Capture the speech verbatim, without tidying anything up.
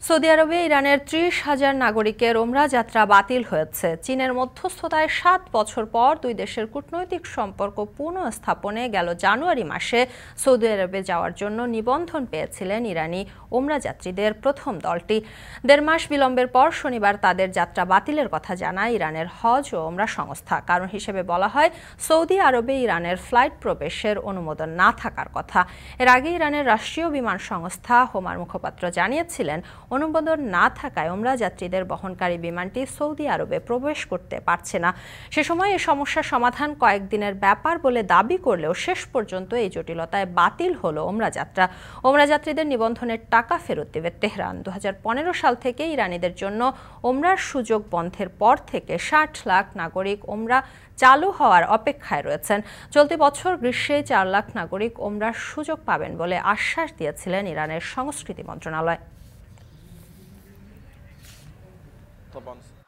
Saudi আরবে ইরানের ত্রিশ হাজার নাগরিকের ওমরা যাত্রা বাতিল হয়েছে। চীনের মধ্যস্থতায় সাত বছর পর দুই দেশের কূটনৈতিক সম্পর্ক পুনঃস্থাপনে গেল জানুয়ারি মাসে সৌদি আরবে যাওয়ার জন্য নিবন্ধন পেয়েছিলেন ইরানি ওমরা যাত্রীদের প্রথম দলটি। দেড় মাস বিলম্বের পর শনিবার তাদের যাত্রা বাতিলের কথা জানায় ইরানের হজ ও ওমরা সংস্থা। কারণ হিসেবে বলা হয়, সৌদি আরবে ইরানের ফ্লাইট প্রবেশের অনুমোদন না থাকার কথা। এর আগে ইরানের রাষ্ট্রীয় বিমান সংস্থা হোমার মুখপাত্র জানিয়েছিলেন, অনুমোদন না থাকায় ওমরা যাত্রীদের বহনকারী বিমানটি সৌদি আরবে প্রবেশ করতে পারছে না। সে সময় এই সমস্যার সমাধান কয়েকদিনের ব্যাপার বলে দাবি করলেও শেষ পর্যন্ত এই জটিলতায় বাতিল হলো ওমরা যাত্রা। ওমরা যাত্রীদের নিবন্ধনের টাকা ফেরত দেবে তেহরান। দু হাজার পনেরো সাল থেকে ইরানিদের জন্য ওমরার সুযোগ বন্ধের পর থেকে ষাট লাখ নাগরিক ওমরা চালু হওয়ার অপেক্ষায় রয়েছেন। চলতি বছর গ্রীষ্মে চার লাখ নাগরিক ওমরার সুযোগ পাবেন বলে আশ্বাস দিয়েছিলেন ইরানের সংস্কৃতি মন্ত্রণালয়। طبعا